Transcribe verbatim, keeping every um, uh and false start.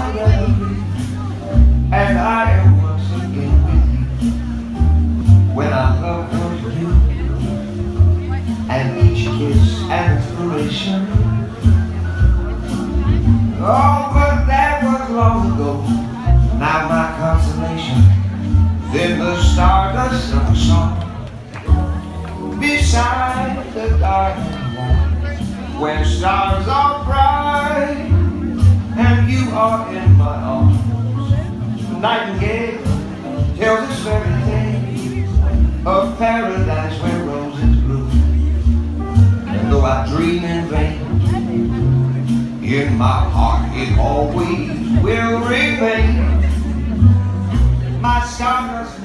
my reverie, and I am once again with you. When our love was new, and each kiss an inspiration. Oh, but that was long ago. Now my consolation is in the stardust of a song beside the garden wall, when stars are bright and you are in my arms. The nightingale tells this fairy tale of paradise where roses bloom. And though I dream in vain, in my heart it always will remain. My stardust